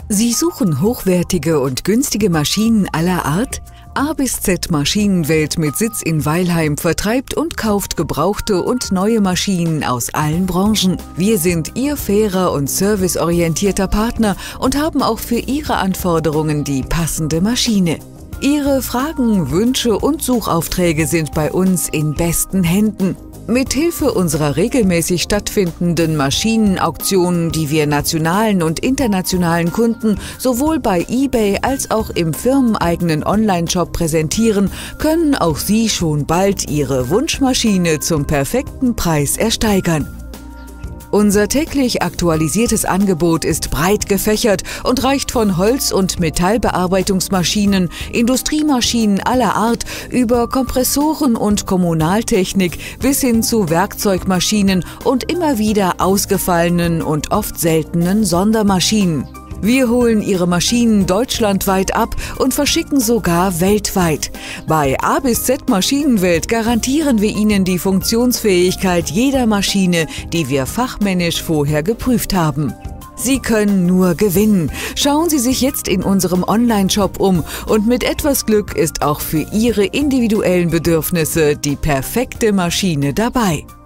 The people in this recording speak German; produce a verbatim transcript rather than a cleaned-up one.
Sie suchen hochwertige und günstige Maschinen aller Art? A bis Z Maschinenwelt mit Sitz in Weilheim vertreibt und kauft gebrauchte und neue Maschinen aus allen Branchen. Wir sind Ihr fairer und serviceorientierter Partner und haben auch für Ihre Anforderungen die passende Maschine. Ihre Fragen, Wünsche und Suchaufträge sind bei uns in besten Händen. Mithilfe unserer regelmäßig stattfindenden Maschinenauktionen, die wir nationalen und internationalen Kunden sowohl bei eBay als auch im firmeneigenen Online-Shop präsentieren, können auch Sie schon bald Ihre Wunschmaschine zum perfekten Preis ersteigern. Unser täglich aktualisiertes Angebot ist breit gefächert und reicht von Holz- und Metallbearbeitungsmaschinen, Industriemaschinen aller Art über Kompressoren und Kommunaltechnik bis hin zu Werkzeugmaschinen und immer wieder ausgefallenen und oft seltenen Sondermaschinen. Wir holen Ihre Maschinen deutschlandweit ab und verschicken sogar weltweit. Bei A bis Z Maschinenwelt garantieren wir Ihnen die Funktionsfähigkeit jeder Maschine, die wir fachmännisch vorher geprüft haben. Sie können nur gewinnen. Schauen Sie sich jetzt in unserem Online-Shop um und mit etwas Glück ist auch für Ihre individuellen Bedürfnisse die perfekte Maschine dabei.